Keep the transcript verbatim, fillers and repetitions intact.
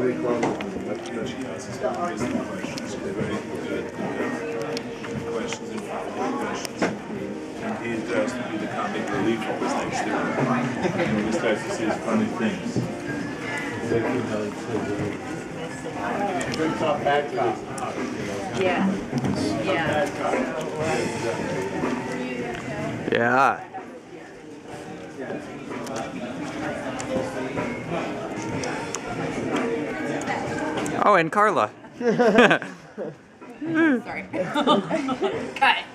week long. She asks some questions. They're very good, good questions, informative questions. And he tries to be the comic relief always next to him. And always tries to say funny things. Good cop, bad cop. Yeah. Yeah. Yeah. Oh, and Carla. Sorry. Cut.